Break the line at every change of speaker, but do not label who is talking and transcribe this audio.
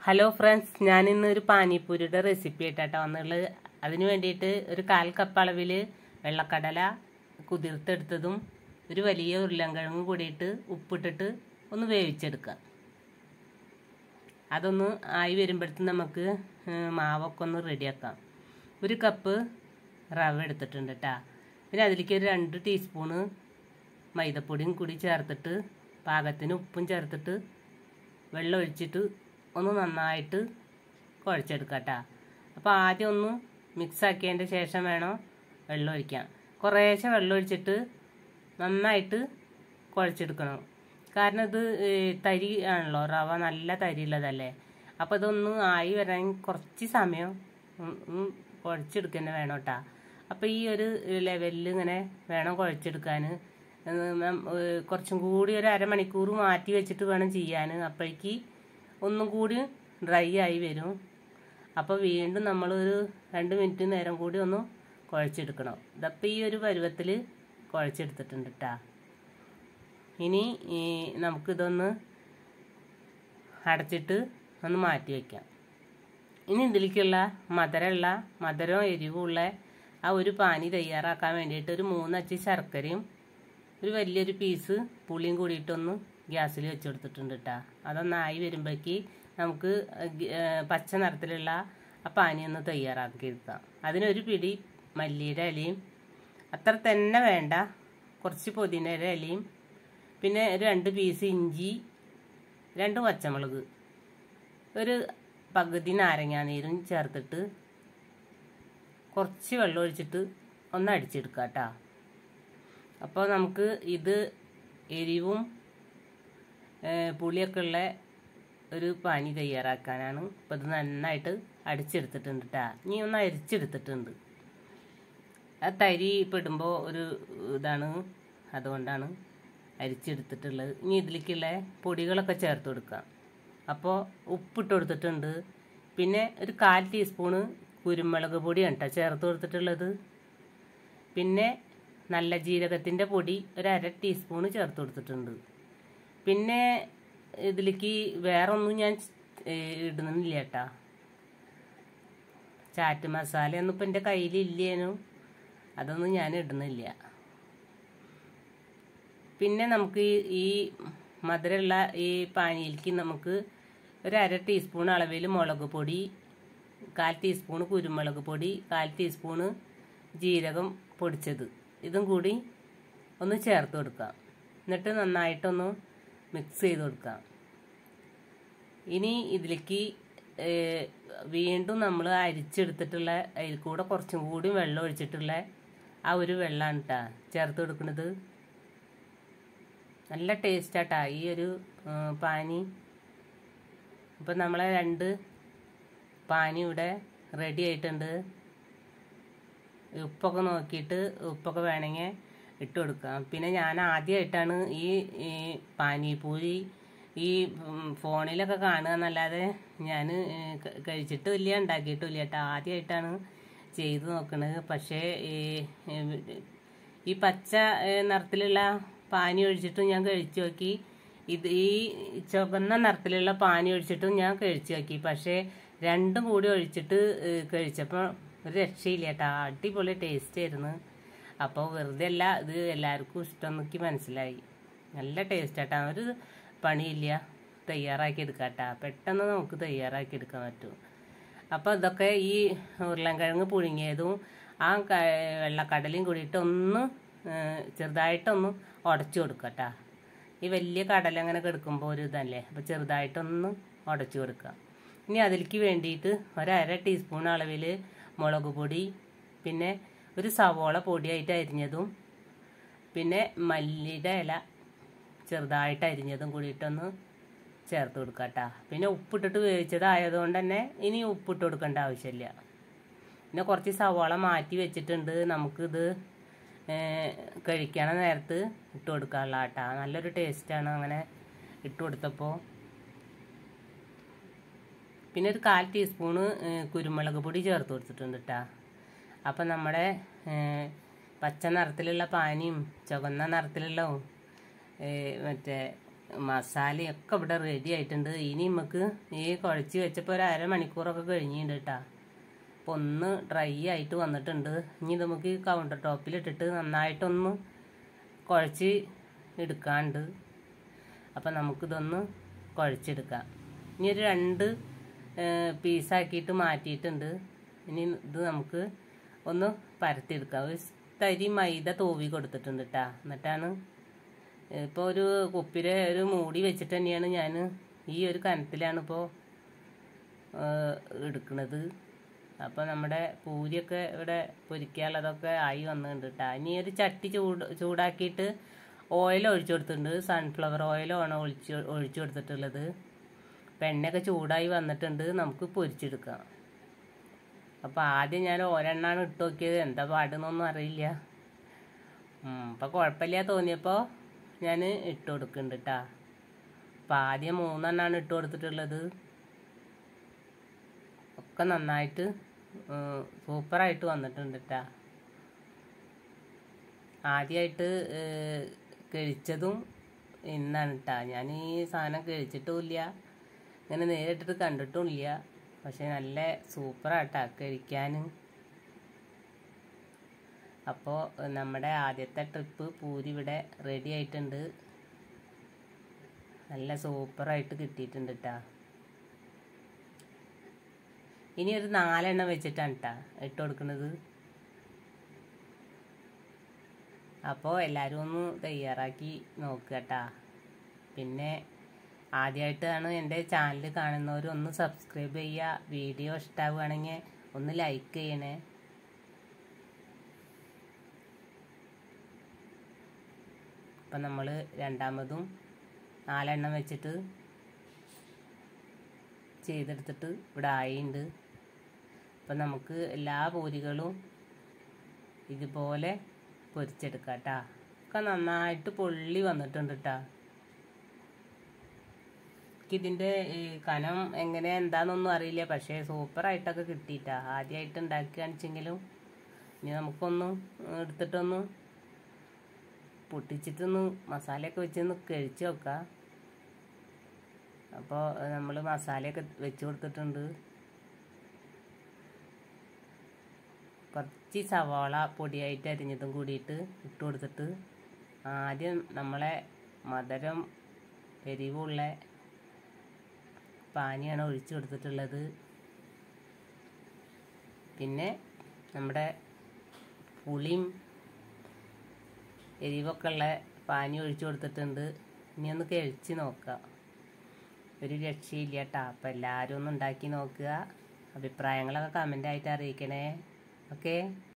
Hello friends, ഞാനിന്ന് ഒരു പാനിപ്പൂരിയുടെ recipe ആയിട്ടാണ് വന്നുള്ളത്. അതിന് വേണ്ടിയിട്ട് ഒരു 1/4 കപ്പ് അളവിൽ വെള്ളക്കടല കുതിർത്തെടുത്തതും ഒരു വലിയ ഉരുളൻകിഴങ്ങും കൂടിയിട്ട് ഉപ്പിട്ടിട്ട് ഒന്ന് വേവിച്ചെടുക്കാം. അതൊന്ന് ആയി വരുമ്പോഴത്തേക്കും നമുക്ക് മാവൊക്കെ ഒന്ന് റെഡിയാക്കാം. 1 കപ്പ് റവ എടുത്തിട്ടുണ്ട് കേട്ടോ. പിന്നെ അതിലേക്ക് ഒരു 2 ടീസ്പൂണ് മൈദപ്പൊടിയും കൂടി ചേർത്തിട്ട് പാകത്തിന് ഉപ്പും ചേർത്തിട്ട് വെള്ളം ഒഴിച്ചിട്ട് ഒന്ന് നന്നായിട്ട് കുഴച്ചെടുക്കാം കേട്ടോ. അപ്പോൾ ആദ്യം ഒന്ന് മിക്സ് ആക്കിയതിൻ്റെ ശേഷം വേണം വെള്ളം ഒഴിക്കാൻ. കുറേശ്ശെ വെള്ളം ഒഴിച്ചിട്ട് നന്നായിട്ട് കുഴച്ചെടുക്കണം. കാരണം ഇത് തരി ആണല്ലോ, റവ നല്ല തരിയുള്ളതല്ലേ. അപ്പോൾ ഇതൊന്ന് ആയി വരാൻ കുറച്ച് സമയം കുഴച്ചെടുക്കുക വേണം കേട്ടോ. അപ്പോൾ ഈ ഒരു ലെവലിൽ ഇങ്ങനെ വേണം കുഴച്ചെടുക്കാൻ. കുറച്ചും കൂടി ഒരു അരമണിക്കൂർ മാറ്റി വെച്ചിട്ട് വേണം ചെയ്യാൻ. അപ്പോഴേക്ക് ഒന്നും കൂടി ഡ്രൈ ആയി വരും. അപ്പോൾ വീണ്ടും നമ്മളൊരു 2 മിനിറ്റ് നേരം കൂടി ഒന്ന് കുഴച്ചെടുക്കണം. ഇതപ്പോൾ ഈ ഒരു പരുവത്തിൽ കുഴച്ചെടുത്തിട്ടുണ്ട് കേട്ടോ. ഇനി നമുക്കിതൊന്ന് അടച്ചിട്ട് ഒന്ന് മാറ്റി വയ്ക്കാം. ഇനി ഇതിലേക്കുള്ള മധുരവും എരിവുള്ള ആ ഒരു പാനി തയ്യാറാക്കാൻ വേണ്ടിയിട്ട് ഒരു 3 അച്ച് ശർക്കരയും ഒരു വലിയൊരു പീസ് പുളിയും കൂടിയിട്ടൊന്ന് ഗ്യാസിൽ വെച്ച് കൊടുത്തിട്ടുണ്ട് കേട്ടോ. അതൊന്നായി വരുമ്പോഴേക്ക് നമുക്ക് പച്ച നിറത്തിലുള്ള ആ പാനി ഒന്ന് തയ്യാറാക്കിയെടുക്കാം. അതിനൊരു പിടി മല്ലിയുടെ ഇലയും, അത്ര തന്നെ വേണ്ട, കുറച്ച് പുതിനയുടെ ഇലയും, പിന്നെ ഒരു 2 പീസ് ഇഞ്ചി, 2 പച്ചമുളക്, ഒരു പകുതി നാരങ്ങാനീരും ചേർത്തിട്ട് കുറച്ച് വെള്ളം ഒഴിച്ചിട്ട് ഒന്ന് അടിച്ചെടുക്കാം കേട്ടോ. അപ്പോൾ നമുക്ക് ഇത് എരിവും പുളിയൊക്കെ ഉള്ള ഒരു പാനി തയ്യാറാക്കാനാണ്. അപ്പോൾ ഇത് നന്നായിട്ട് അടിച്ചെടുത്തിട്ടുണ്ട് കേട്ടോ. ഇനി ഒന്ന് അരിച്ചെടുത്തിട്ടുണ്ട്. ആ തരി പെടുമ്പോൾ ഒരു ഇതാണ്, അതുകൊണ്ടാണ് അരിച്ചെടുത്തിട്ടുള്ളത്. ഇനി ഇതിലേക്കുള്ള പൊടികളൊക്കെ ചേർത്ത് കൊടുക്കാം. അപ്പോൾ ഉപ്പിട്ട് കൊടുത്തിട്ടുണ്ട്. പിന്നെ ഒരു 1/4 ടീസ്പൂണ് കുരുമുളക് പൊടിയാണ് കേട്ടോ ചേർത്ത് കൊടുത്തിട്ടുള്ളത്. പിന്നെ നല്ല ജീരകത്തിൻ്റെ പൊടി ഒരു 1/2 ടീസ്പൂണ് ചേർത്ത് കൊടുത്തിട്ടുണ്ട്. പിന്നെ ഇതിലേക്ക് വേറെ ഒന്നും ഞാൻ ഇടുന്നില്ല കേട്ടോ. ചാറ്റ് മസാലയൊന്നും ഇപ്പം എൻ്റെ കയ്യിലില്ലേനും, അതൊന്നും ഞാൻ ഇടുന്നില്ല. പിന്നെ നമുക്ക് ഈ മധുരമുള്ള ഈ പാനിയിലേക്ക് നമുക്ക് ഒരു 1/2 ടീസ്പൂൺ അളവിൽ മുളക് പൊടി, 1/4 ടീസ്പൂണ് കുരുമുളക് പൊടി, 1/4 ടീസ്പൂണ് ജീരകം പൊടിച്ചത്, ഇതും കൂടി ഒന്ന് ചേർത്ത് കൊടുക്കാം. എന്നിട്ട് നന്നായിട്ടൊന്ന് മിക്സ് ചെയ്ത് കൊടുക്കാം. ഇനി ഇതിലേക്ക് വീണ്ടും നമ്മൾ അരിച്ചെടുത്തിട്ടുള്ള അതിൽ കൂടെ കുറച്ചും കൂടി വെള്ളം ഒഴിച്ചിട്ടുള്ള ആ ഒരു വെള്ളമാണ് കേട്ടോ ചേർത്ത് കൊടുക്കുന്നത്. നല്ല ടേസ്റ്റാട്ടാ ഈ ഒരു പാനി. അപ്പം നമ്മളെ 2 പാനി ഇവിടെ റെഡി ആയിട്ടുണ്ട്. ഉപ്പൊക്കെ നോക്കിയിട്ട് ഉപ്പൊക്കെ വേണമെങ്കിൽ ഇട്ട് കൊടുക്കാം. പിന്നെ ഞാൻ ആദ്യമായിട്ടാണ് ഈ പാനിപൂരി ഈ ഫോണിലൊക്കെ കാണുക എന്നല്ലാതെ ഞാൻ കഴിച്ചിട്ടുമില്ല, ഉണ്ടാക്കിയിട്ടുമില്ല കേട്ടോ. ആദ്യമായിട്ടാണ് ചെയ്ത് നോക്കുന്നത്. പക്ഷേ ഈ പച്ച നിറത്തിലുള്ള പാനി ഒഴിച്ചിട്ടും ഞാൻ കഴിച്ചു നോക്കി. ഈ ചുവന്ന നിറത്തിലുള്ള പാനി ഒഴിച്ചിട്ടും ഞാൻ കഴിച്ചു നോക്കി. പക്ഷേ രണ്ടും കൂടി ഒഴിച്ചിട്ട് കഴിച്ചപ്പോൾ ഒരു രക്ഷയില്ല കേട്ടോ. അടിപൊളി ടേസ്റ്റ് ആയിരുന്നു. അപ്പോൾ വെറുതെ അല്ല, ഇത് എല്ലാവർക്കും ഇഷ്ടം നോക്കി മനസ്സിലായി. നല്ല ടേസ്റ്റ് ആട്ടാ. ഒരു പണിയില്ല, തയ്യാറാക്കി എടുക്കാം കേട്ടോ. പെട്ടെന്ന് നമുക്ക് തയ്യാറാക്കി എടുക്കാൻ പറ്റും. അപ്പോൾ ഇതൊക്കെ ഈ ഉരുളൻകിഴങ്ങ് പുഴുങ്ങിയതും ആ വെള്ളക്കടലയും കൂടിയിട്ട് ഒന്ന് ചെറുതായിട്ടൊന്ന് ഉടച്ചു കൊടുക്കുക കേട്ടോ. ഈ വലിയ കടല അങ്ങനെ കിടക്കുമ്പോൾ ഒരു ഇതല്ലേ, അപ്പോൾ ചെറുതായിട്ടൊന്ന് ഉടച്ചു കൊടുക്കുക. ഇനി അതിലേക്ക് വേണ്ടിയിട്ട് ഒരു 1/2 ടീസ്പൂൺ അളവിൽ മുളക് പൊടി, പിന്നെ ഒരു സവോള പൊടിയായിട്ട് അരിഞ്ഞതും, പിന്നെ മല്ലിയുടെ ഇല ചെറുതായിട്ട് അരിഞ്ഞതും കൂടിയിട്ടൊന്ന് ചേർത്ത് കൊടുക്കുക കേട്ടോ. പിന്നെ ഉപ്പിട്ടിട്ട് വേവിച്ചതായതുകൊണ്ട് തന്നെ ഇനി ഉപ്പിട്ട് കൊടുക്കേണ്ട ആവശ്യമില്ല. പിന്നെ കുറച്ച് സവോള മാറ്റി വെച്ചിട്ടുണ്ട്, നമുക്കിത് കഴിക്കണ നേരത്ത് ഇട്ട് കൊടുക്കാനുള്ള കേട്ടോ. നല്ലൊരു ടേസ്റ്റാണ് അങ്ങനെ ഇട്ട് കൊടുത്തപ്പോൾ. പിന്നെ ഒരു 1/4 ടീസ്പൂണ് കുരുമുളക് പൊടി ചേർത്ത് കൊടുത്തിട്ടുണ്ട് കേട്ടോ. അപ്പം നമ്മുടെ പച്ച നിറത്തിലുള്ള പാനിയും ചുവന്ന നിറത്തിലുള്ള മറ്റേ മസാലയൊക്കെ ഇവിടെ റെഡി ആയിട്ടുണ്ട്. ഇനി നമുക്ക് ഈ കുഴച്ച് വെച്ചപ്പോൾ ഒരു അരമണിക്കൂറൊക്കെ കഴിഞ്ഞിട്ടുണ്ട് കേട്ടോ. അപ്പോൾ ഒന്ന് ഡ്രൈ ആയിട്ട് വന്നിട്ടുണ്ട്. ഇനി നമുക്ക് കൗണ്ടർ ടോപ്പിലിട്ടിട്ട് നന്നായിട്ടൊന്ന് കുഴച്ച് എടുക്കാണ്ട്. അപ്പം നമുക്കിതൊന്ന് കുഴച്ചെടുക്കാം. ഇനി ഒരു 2 പീസാക്കിയിട്ട് മാറ്റിയിട്ടുണ്ട്. ഇനി ഇത് നമുക്ക് ഒന്ന് പരത്തിയെടുക്കാം. ഒരു തരി മൈദ തൂവി കൊടുത്തിട്ടുണ്ട് കേട്ടോ. എന്നിട്ടാണ് ഇപ്പോൾ ഒരു കുപ്പിയിലെ ഒരു മൂടി വെച്ചിട്ട് തന്നെയാണ് ഞാൻ ഈ ഒരു കനത്തിലാണ് ഇപ്പോൾ എടുക്കുന്നത്. അപ്പോൾ നമ്മുടെ പൂരിയൊക്കെ ഇവിടെ പൊരിക്കാനുള്ളതൊക്കെ ആയി വന്നിട്ടുണ്ട് കേട്ടോ. ഇനി ഒരു ചട്ടി ചൂടാക്കിയിട്ട് ഓയിൽ ഒഴിച്ചു കൊടുത്തിട്ടുണ്ട്. സൺഫ്ലവർ ഓയിലാണ് ഒഴിച്ചു കൊടുത്തിട്ടുള്ളത്. അപ്പം എണ്ണയൊക്കെ ചൂടായി വന്നിട്ടുണ്ട്. നമുക്ക് പൊരിച്ചെടുക്കാം. അപ്പോൾ ആദ്യം ഞാൻ ഒരെണ്ണമാണ് ഇട്ട് നോക്കിയത്. എന്താ പാടുന്നൊന്നും അറിയില്ല. അപ്പം കുഴപ്പമില്ല തോന്നിയപ്പോൾ ഞാൻ ഇട്ട് കൊടുക്കുന്നുണ്ട് കേട്ടോ. അപ്പം ആദ്യം 3 എണ്ണമാണ് ഇട്ട് കൊടുത്തിട്ടുള്ളത്. ഒക്കെ നന്നായിട്ട് സൂപ്പറായിട്ട് വന്നിട്ടുണ്ട് കേട്ടോ. ആദ്യമായിട്ട് കഴിച്ചതും ഇന്നാണ് കേട്ടോ. ഞാൻ ഈ സാധനം കഴിച്ചിട്ടുമില്ല, ഇങ്ങനെ നേരിട്ടിട്ട് കണ്ടിട്ടുമില്ല. പക്ഷെ നല്ല സൂപ്പറായിട്ടാ കഴിക്കാൻ. അപ്പോൾ നമ്മുടെ ആദ്യത്തെ ട്രിപ്പ് പൂരി ഇവിടെ റെഡി ആയിട്ടുണ്ട്. നല്ല സൂപ്പറായിട്ട് കിട്ടിയിട്ടുണ്ട് കേട്ടോ. ഇനി ഒരു 4 എണ്ണം വെച്ചിട്ടാണ് കേട്ടോ ഇട്ട് കൊടുക്കുന്നത്. അപ്പോൾ എല്ലാവരും ഒന്ന് തയ്യാറാക്കി നോക്കുക കേട്ടോ. പിന്നെ ആദ്യമായിട്ടാണ് എൻ്റെ ചാനൽ കാണുന്നവർ ഒന്ന് സബ്സ്ക്രൈബ് ചെയ്യുക. വീഡിയോ ഇഷ്ടമാവുകയാണെങ്കിൽ ഒന്ന് ലൈക്ക് ചെയ്യണേ. അപ്പം നമ്മൾ രണ്ടാമതും 4 എണ്ണം വെച്ചിട്ട് ചെയ്തെടുത്തിട്ട് ഇവിടെ ആയിട്ടുണ്ട്. അപ്പം നമുക്ക് എല്ലാ പൂരികളും ഇതുപോലെ പൊരിച്ചെടുക്കാം കേട്ടോ. ഒക്കെ നന്നായിട്ട് പൊള്ളി വന്നിട്ടുണ്ട് കേട്ടോ. ഇതിൻ്റെ കനം എങ്ങനെ എന്താണെന്നൊന്നും അറിയില്ല. പക്ഷേ സൂപ്പറായിട്ടൊക്കെ കിട്ടിയിട്ടാ. ആദ്യമായിട്ട് ഉണ്ടാക്കുകയാണെച്ചെങ്കിലും ഇനി നമുക്കൊന്ന് എടുത്തിട്ടൊന്ന് പൊട്ടിച്ചിട്ടൊന്ന് മസാലയൊക്കെ വെച്ചൊന്ന് കഴിച്ച് നോക്കാം. അപ്പോൾ നമ്മൾ മസാലയൊക്കെ വെച്ച് കൊടുത്തിട്ടുണ്ട്. കുറച്ച് സവാള പൊടിയായിട്ട് അരിഞ്ഞതും കൂടിയിട്ട് ഇട്ട് കൊടുത്തിട്ട് ആദ്യം നമ്മളെ മധുരം എരിവുള്ള പാനിയാണ് ഒഴിച്ചു കൊടുത്തിട്ടുള്ളത്. പിന്നെ നമ്മുടെ പുളിയും എരിവൊക്കെ ഉള്ള പാനി ഒഴിച്ചു കൊടുത്തിട്ടുണ്ട്. ഇനി ഒന്ന് കഴിച്ച് നോക്കാം. ഒരു രക്ഷയില്ല കേട്ടോ. അപ്പം എല്ലാവരും ഒന്ന് ഉണ്ടാക്കി നോക്കുക. അഭിപ്രായങ്ങളൊക്കെ കമൻ്റായിട്ട് അറിയിക്കണേ. ഓക്കെ.